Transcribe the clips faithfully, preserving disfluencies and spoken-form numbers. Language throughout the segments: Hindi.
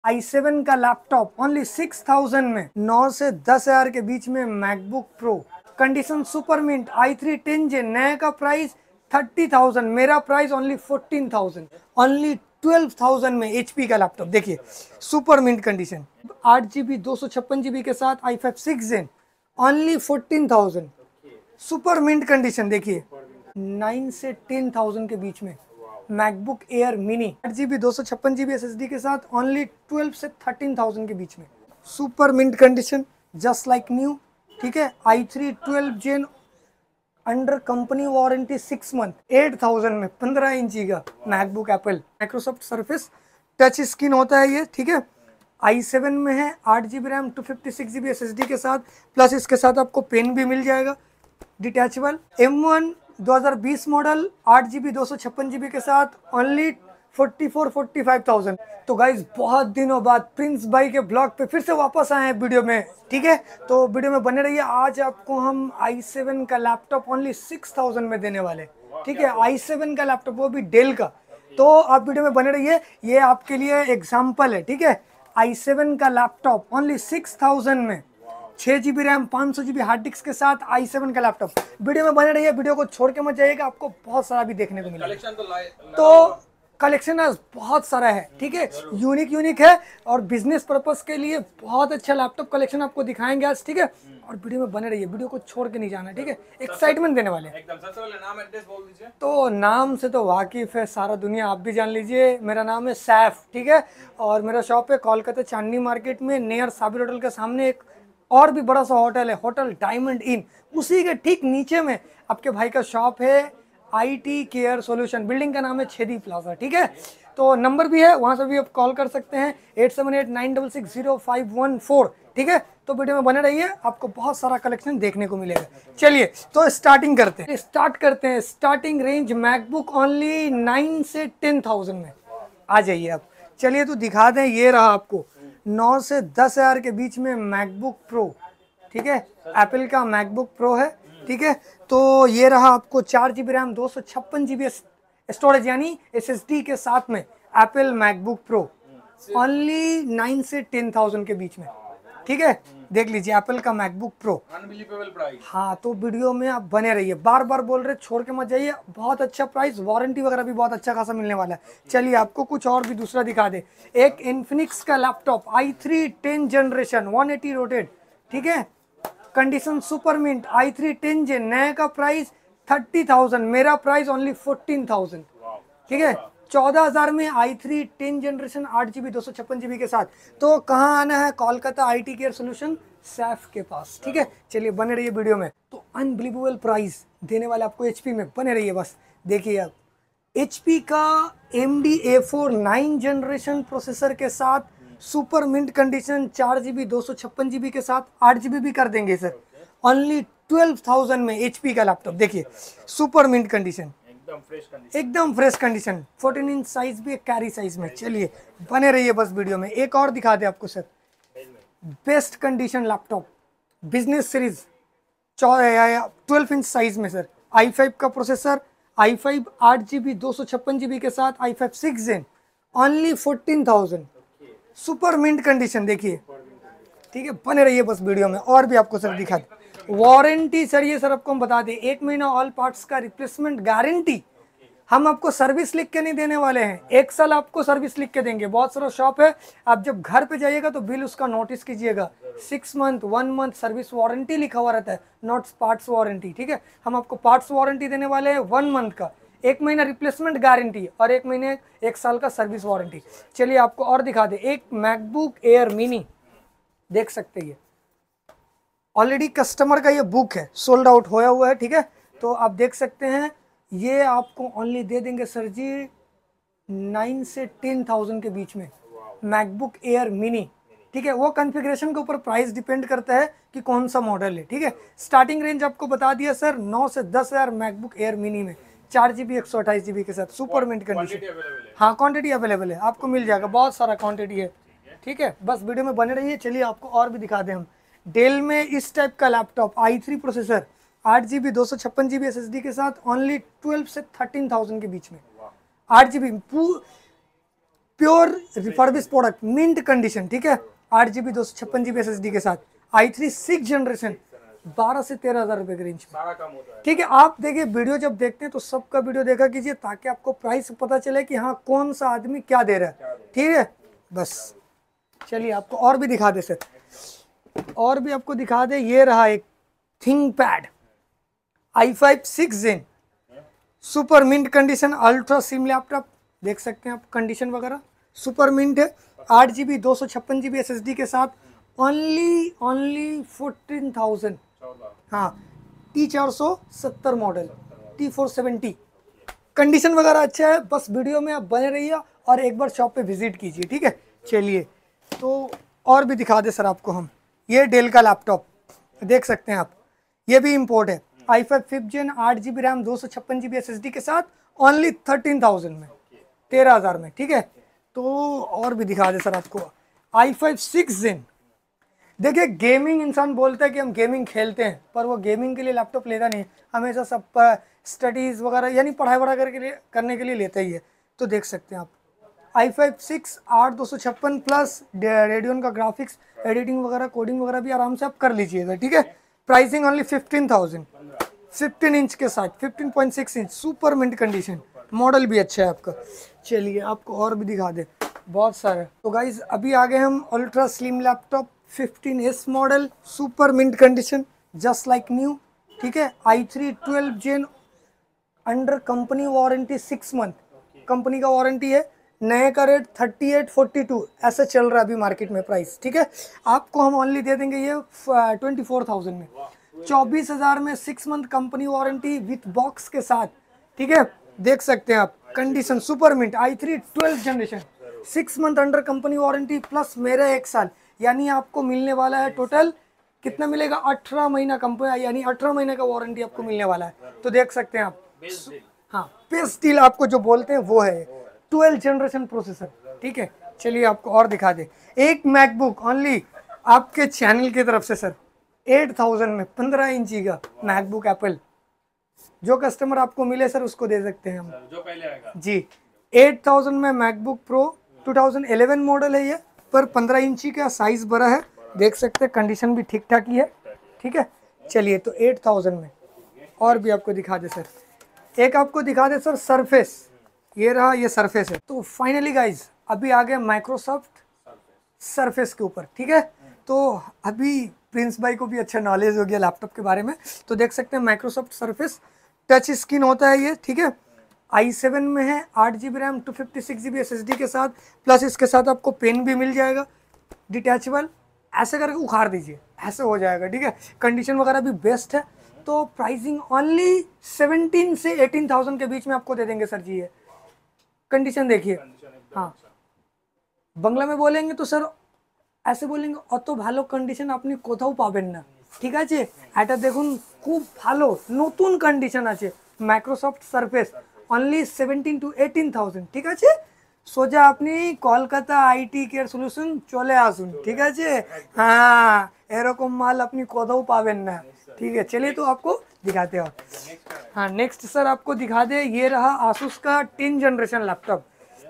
आई सेवन का लैपटॉप ओनली सिक्स थाउजेंड में, नौ से दस हजार के बीच में MacBook Pro condition super mint आई थ्री टेन जे, नए का प्राइस थर्टी थाउजेंड, मेरा price only fourteen thousand, only twelve thousand में एचपी का लैपटॉप। देखिए सुपर मिंट कंडीशन, आठ जीबी दो सौ छप्पन जीबी के साथ आई five six gen, only fourteen thousand, super mint condition. देखिए नाइन से टेन थाउजेंड के बीच में मैकबुक एयर मिनी, आठ जीबी दो सौ छप्पन जीबी एस एस डी के साथ ओनली ट्वेल्व से थर्टीन थाउजेंड के बीच में, super mint condition, just like new. ठीक है, आई three twelve gen under company warranty six month, eight thousand में पंद्रह इंची का MacBook Apple Microsoft Surface touch screen होता है ये। ठीक है, आई सेवन में है, आठ GB RAM two fifty six GB S S D के साथ, प्लस इसके साथ आपको पेन भी मिल जाएगा डिटैचेबल। एम वन दो हज़ार बीस मॉडल, आठ जीबी दो सौ छप्पन जीबी के साथ only forty four forty five thousand. तो गाइज बहुत दिनों बाद प्रिंस भाई के ब्लॉग पे फिर से वापस आए हैं वीडियो में। ठीक है, तो वीडियो में बने रहिए। आज आपको हम आई सेवन का लैपटॉप ओनली सिक्स थाउजेंड में देने वाले। ठीक है, आई सेवन का लैपटॉप, वो भी डेल का। तो आप वीडियो में बने रहिए, ये आपके लिए एग्जाम्पल है। ठीक है, आई सेवन का लैपटॉप ओनली सिक्स थाउजेंड में, छह जीबी रैम पाँच सौ जीबी हार्ड डिस्क के साथ आई सेवन का लैपटॉप। वीडियो में बने रहिए, वीडियो को छोड़ के मत जाइएगा, आपको बहुत सारा भी देखने को मिलेगा। तो कलेक्शन बहुत सारा है। ठीक है, यूनिक यूनिक है और बिजनेस पर्पस के लिए बहुत अच्छा लैपटॉप कलेक्शन आपको दिखाएंगे आज। ठीक है, और वीडियो में बने रहिए, वीडियो को छोड़ के नहीं जाना। ठीक है, एक्साइटमेंट देने वाले हैं। एकदम सबसे पहले नाम एड्रेस बोल दीजिए। तो नाम से तो वाकिफ है सारा दुनिया, आप भी जान लीजिए। मेरा नाम है सैफ। ठीक है, और मेरा शॉप है कोलकाता चांदनी मार्केट में, नियर साबिर होटल के सामने एक और भी बड़ा सा होटल है, होटल डायमंड इन, उसी के ठीक नीचे में आपके भाई का शॉप है, आईटी केयर सॉल्यूशन। बिल्डिंग का नाम है छेदी प्लाजा। ठीक है, तो नंबर भी है, वहां से भी आप कॉल कर सकते हैं, eight seven eight nine double six zero five one four. ठीक है, तो वीडियो में बने रहिए, आपको बहुत सारा कलेक्शन देखने को मिलेगा। चलिए तो स्टार्टिंग करते हैं स्टार्ट करते हैं starting range MacBook only nine से टेन थाउजेंड में आ जाइए आप। चलिए तो दिखा दें, ये रहा आपको नौ से दस हजार के बीच में मैकबुक प्रो। ठीक है, एप्पल का मैकबुक प्रो है। ठीक है, तो ये रहा आपको चार जीबी रैम दो सौ छप्पन जीबी स्टोरेज यानी एस एस डी के साथ में Apple MacBook Pro only nine से टेन थाउजेंड के बीच में। ठीक है, देख लीजिए एप्पल का मैकबुक प्रो, अनबिलीवेबल प्राइस। हाँ, तो वीडियो में आप बने रहिए, बार बार बोल रहे छोड़ के मत जाइए, बहुत अच्छा प्राइस, वारंटी वगैरह भी बहुत अच्छा खासा मिलने वाला है। चलिए आपको कुछ और भी दूसरा दिखा दे, एक इन्फिनिक्स का laptop i three ten generation one eighty rotated. ठीक है, कंडीशन सुपर मिंट आई थ्री टेन जे, नए का प्राइस थर्टी थाउजेंड, मेरा प्राइस ओनली फोर्टीन थाउजेंड। ठीक है, चौदह हजार में आई थ्री टेन जनरेशन आठ जीबी दो सौ छप्पन जीबी के साथ। तो कहाँ आना है? Kolkata IT care solution Saif के पास। ठीक है, चलिए बने रहिए वीडियो में। तो अनबिलीवेबल प्राइस देने वाले आपको एचपी में, बने रहिए बस। देखिए आप एचपी का M D A four nine generation processor के साथ सुपर मिंट कंडीशन, चार जीबी दो सौ छप्पन जीबी के साथ, आठ जीबी भी कर देंगे सर, ओनली ट्वेल्व थाउजेंड में एचपी का लैपटॉप। देखिए सुपर मिंट कंडीशन, एकदम फ्रेश कंडीशन, एकदम fresh condition, fourteen inch size भी एक कैरी साइज में। चलिए बने रहिए बस वीडियो में। एक और दिखा दे आपको sir, best condition laptop business series twelve inch size में सर, आई फाइव का प्रोसेसर, आई फाइव आठ जीबी दो सौ छप्पन जीबी के साथ, आई five six gen, only fourteen thousand, super mint condition. देखिए ठीक है, बने रहिए बस वीडियो में। और भी आपको सर दिखा दे, वारंटी सर ये सर आपको हम बता दें, एक महीना ऑल पार्ट्स का रिप्लेसमेंट गारंटी। हम आपको सर्विस लिख के नहीं देने वाले हैं, एक साल आपको सर्विस लिख के देंगे। बहुत सारा शॉप है, आप जब घर पे जाइएगा तो बिल उसका नोटिस कीजिएगा, six month one month service warranty लिखा हुआ रहता है, नॉट पार्ट्स वारंटी। ठीक है, हम आपको पार्ट्स वारंटी देने वाले हैं वन मंथ का, एक महीना रिप्लेसमेंट गारंटी और एक महीने एक साल का सर्विस वारंटी। चलिए आपको और दिखा दे, एक मैकबुक एयर मिनी देख सकते हैं, ऑलरेडी कस्टमर का ये बुक है, सोल्ड आउट होया हुआ है। ठीक है, तो आप देख सकते हैं, ये आपको ओनली दे देंगे सर जी नाइन से टेन थाउजेंड के बीच में मैकबुक एयर मिनी। ठीक है, वो कॉन्फ़िगरेशन के ऊपर प्राइस डिपेंड करता है कि कौन सा मॉडल है। ठीक है, स्टार्टिंग रेंज आपको बता दिया सर, नौ से दस हजार मैकबुक एयर मिनी में, चार जीबी एक सौ अट्ठाईस जीबी के साथ, सुपर मिंट कंडीशन। हाँ, क्वांटिटी अवेलेबल है, आपको मिल जाएगा, बहुत सारा क्वांटिटी है। ठीक है, बस वीडियो में बने रहिए। चलिए आपको और भी दिखा दें हम, डेल में इस टाइप का लैपटॉप आई थ्री प्रोसेसर, आठ जीबी दो सौ छप्पन जीबी एस एस डी के साथ, ओनली ट्वेल्व से थर्टीन थाउजेंड के बीच में, आठ GB pure refurbish product, mint condition, ठीक है, आठ जी बी दो सौ छप्पन G B S S D के साथ, आई थ्री सिक्स जनरेशन, बारह से तेरह हजार रुपए के रेंज में, सारा कम होता है। ठीक है। आप देखिए वीडियो जब देखते हैं तो सबका वीडियो देखा कीजिए ताकि आपको प्राइस पता चले कि हाँ कौन सा आदमी क्या दे रहा है, ठीक है। बस चलिए आपको और भी दिखा दे सर, और भी आपको दिखा दे। ये रहा एक ThinkPad i five six gen, super mint condition, ultra slim laptop, देख सकते हैं आप कंडीशन वगैरह सुपर मिंट है, आठ जी बी दो सौ छप्पन G B S S D के साथ, ओनली ओनली फोर्टीन थाउजेंड। हाँ, टी चार सौ सत्तर model, T four seventy, condition वगैरह अच्छा है। बस वीडियो में आप बने रहिए और एक बार शॉप पे विजिट कीजिए, ठीक है। चलिए तो और भी दिखा दे सर आपको हम। ये डेल का लैपटॉप देख सकते हैं आप, ये भी इम्पोर्ट है, आई फाइव फिफ्थ जेन, आठ जी बी रैम, दो सौ छप्पन G B S S D के साथ, ओनली थर्टीन थाउजेंड में, तेरह हज़ार में, ठीक है। तो और भी दिखा दे सर आपको, आई फाइव सिक्स जेन। देखिए गेमिंग, इंसान बोलता है कि हम गेमिंग खेलते हैं, पर वो गेमिंग के लिए लैपटॉप लेता नहीं, हमेशा सब स्टडीज़ वगैरह यानी पढ़ाई वढ़ाई करके लिए करने के लिए लेता ही है। तो देख सकते हैं आप, आई फाइव सिक्स आठ दो सौ छप्पन प्लस रेडियन का ग्राफिक्स, एडिटिंग वगैरह कोडिंग वगैरह भी आराम से आप कर लीजिएगा, ठीक है। Pricing only fifteen thousand, fifteen inch के साथ, fifteen point six inch, super mint condition, model भी अच्छा है आपका। चलिए आपको और भी दिखा दे, बहुत सारे। तो गाइज अभी आ गए हम ultra slim laptop fifteen S model, super mint condition, just like new, ठीक है। आई three twelve gen, under company warranty, six month company का वारंटी है। नए का rate thirty eight forty two ऐसा चल रहा है अभी मार्केट में प्राइस, ठीक है। आपको हम ओनली दे देंगे ये ट्वेंटी फोर थाउजेंड में, चौबीस हज़ार में, six month company warranty with box के साथ, ठीक है। देख सकते हैं आप, कंडीशन सुपर मिंट, आई three twelve generation, six month under company warranty plus मेरा एक साल, यानी आपको मिलने वाला है टोटल कितना मिलेगा, अठारह महीना कंपनी, यानी अठारह महीने का वारंटी आपको मिलने वाला है। तो देख सकते हैं आप, हाँ बेस्ट डील आपको जो बोलते हैं वो है, ट्वेल्व जनरेशन प्रोसेसर, ठीक है। चलिए आपको और दिखा दे, एक मैकबुक ओनली आपके चैनल की तरफ से सर, एट थाउजेंड में, पंद्रह इंची का मैकबुक एप्पल, जो कस्टमर आपको मिले सर उसको दे सकते हैं हम, जो पहले आएगा जी। एट थाउजेंड में MacBook Pro, two thousand eleven model है ये, पर पंद्रह इंची का साइज बड़ा है, देख सकते हैं, कंडीशन भी ठीक ठाक ही है, ठीक है। चलिए तो एट थाउजेंड में और भी आपको दिखा दे सर, एक आपको दिखा दे सर सरफेस, ये रहा, ये सरफेस है। तो फाइनली गाइज अभी आ गए माइक्रोसॉफ्ट सरफेस के ऊपर, ठीक है। तो अभी प्रिंस भाई को भी अच्छा नॉलेज हो गया लैपटॉप के बारे में। तो देख सकते हैं माइक्रोसॉफ्ट सरफेस, टच स्क्रीन होता है ये, ठीक है। आई सेवन में है, आठ G B RAM, two fifty six G B S S D के साथ, प्लस इसके साथ आपको पेन भी मिल जाएगा डिटैचेबल, ऐसे करके उखाड़ दीजिए, ऐसे हो जाएगा, ठीक है। कंडीशन वगैरह भी बेस्ट है। तो प्राइसिंग ओनली सेवनटीन से एटीन थाउजेंड के बीच में आपको दे देंगे सर जी। ये कंडीशन देखिए, हाँ বাংলা में बोलेंगे तो सर ऐसे बोलेंगे অত ভালো কন্ডিশন আপনি কোথাও পাবেন না, ঠিক আছে। এটা দেখুন খুব ভালো নতুন কন্ডিশন আছে, Microsoft Surface only seventeen to eighteen thousand, ঠিক আছে। সোজা আপনি কলকাতা আইটি কেয়ার সলিউশন চলে আসুন, ঠিক আছে। हाँ এরকম মাল আপনি কোথাও পাবেন না, ठीक है। चलिए तो आपको दिखाते हैं, हाँ नेक्स्ट सर आपको दिखा दे, ये रहा आसूस का ten generation laptop,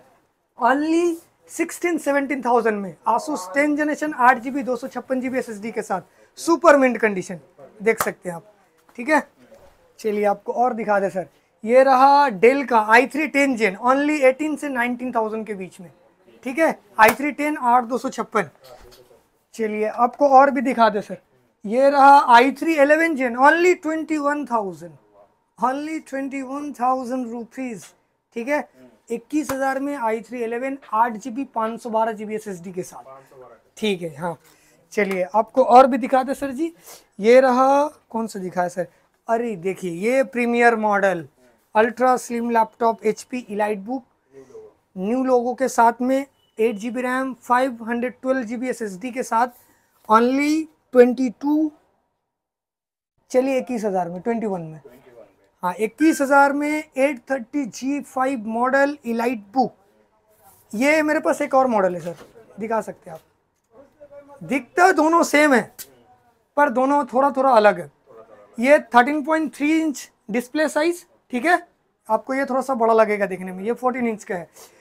only sixteen seventeen thousand में, आसूस टेन जनरेशन, आठ जी बी दो सौ छप्पन G B S S D के साथ, सुपर मिंट कंडीशन, देख सकते हैं आप, ठीक है। चलिए आपको और दिखा दे सर, ये रहा डेल का i three ten gen, only eighteen से नाइनटीन थाउजेंड के बीच में, ठीक है। आई थ्री टेन आठ दो सौ छप्पन। चलिए आपको और भी दिखा दे सर, ये रहा i three eleven gen, only twenty one thousand, only twenty one thousand rupees, ठीक है। इक्कीस हजार में आई थ्री इलेवन, आठ जी बी पाँच सौ बारह G B S S D के साथ, ठीक है। हाँ चलिए आपको और भी दिखा दे सर जी, ये रहा, कौन सा दिखा है सर, अरे देखिए ये premier model ultra slim laptop H P EliteBook, new लोगों के साथ में, eight G B RAM, five hundred twelve G B S S D के साथ, ओनली ट्वेंटी टू, चलिए इक्कीस हज़ार में, ट्वेंटी वन में, हाँ इक्कीस हज़ार में, eight thirty G five model EliteBook. ये मेरे पास एक और मॉडल है सर, दिखा सकते हैं आप, दिखता दोनों सेम है पर दोनों थोड़ा थोड़ा अलग है। ये thirteen point three inch display size, ठीक है, आपको ये थोड़ा सा बड़ा लगेगा देखने में, ये फोर्टीन इंच का है।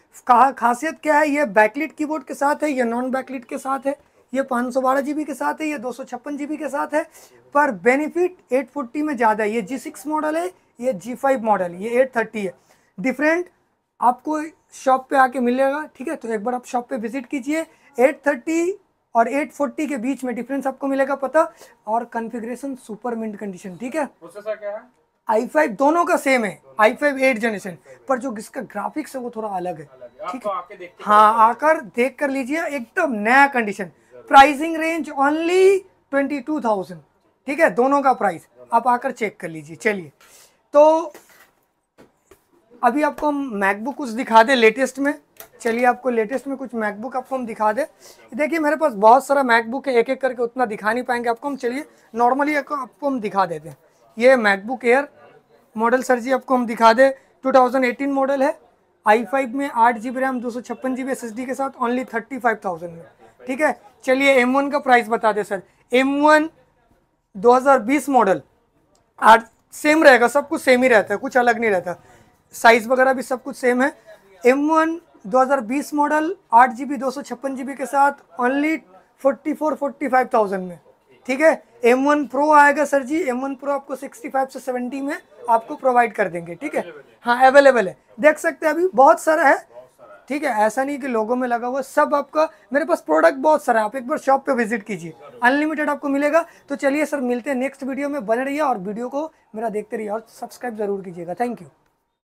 कहा खासियत क्या है, ये बैकलिट कीबोर्ड के साथ है, ये नॉन बैकलिट के साथ है, ये पाँच सौ बारह जीबी के साथ है, ये दो सौ छप्पन जीबी के साथ है, पर बेनिफिट आठ सौ चालीस में ज़्यादा है। ये जी सिक्स मॉडल है, ये जी फाइव मॉडल, ये आठ सौ तीस है। डिफरेंट आपको शॉप पे आके मिलेगा, ठीक है। तो एक बार आप शॉप पे विजिट कीजिए। आठ सौ तीस और आठ सौ चालीस के बीच में डिफरेंस आपको मिलेगा पता, और कॉन्फ़िगरेशन सुपर मिंट कंडीशन, ठीक है। प्रोसेसर क्या है? आई फाइव दोनों का सेम है, आई फाइव एट जनरेशन, पर जो इसका ग्राफिक्स है वो थोड़ा अलग है, ठीक है। आके देखते हाँ, आकर देख कर लीजिए, एकदम नया condition. Pricing range only twenty two thousand, ठीक है, दोनों का प्राइस आप आकर चेक कर लीजिए। चलिए, तो अभी आपको हम मैकबुक कुछ दिखा दे लेटेस्ट में। चलिए, आपको लेटेस्ट में कुछ मैकबुक आपको हम दिखा दे। देखिए, मेरे पास बहुत सारा मैकबुक है, एक एक करके उतना दिखा नहीं पाएंगे आपको हम। चलिए, नॉर्मली आपको हम दिखा देते हैं। ये MacBook Air model sir ji आपको हम दिखा दे, टू थाउजेंड एटीन मॉडल है, आई फाइव में आठ जी बी रैम, दो सौ छप्पन G B S S D के साथ, ओनली थर्टी फाइव थाउजेंड में, ठीक है। चलिए, एम वन का प्राइस बता दे सर। एम वन दो हज़ार बीस मॉडल, आठ सेम रहेगा, सब कुछ सेम ही रहता है, कुछ अलग नहीं रहता, साइज वगैरह भी सब कुछ सेम है। एम वन दो हज़ार बीस मॉडल, आठ जी बी दो सौ छप्पन जी बी के साथ, only forty four forty five thousand में, ठीक है। एम वन प्रो आएगा sir ji, M one pro आपको सिक्सटी फाइव से सेवेंटी में आपको प्रोवाइड कर देंगे, ठीक है। हाँ, अवेलेबल है, देख सकते हैं, अभी बहुत सारा है, ठीक है। ऐसा नहीं कि लोगों में लगा हुआ, सब आपका मेरे पास प्रोडक्ट बहुत सारा है, आप एक बार शॉप पे विजिट कीजिए, अनलिमिटेड आपको मिलेगा। तो चलिए सर, मिलते हैं नेक्स्ट वीडियो में, बने रहिए और वीडियो को मेरा देखते रहिए और सब्सक्राइब जरूर कीजिएगा। Thank you.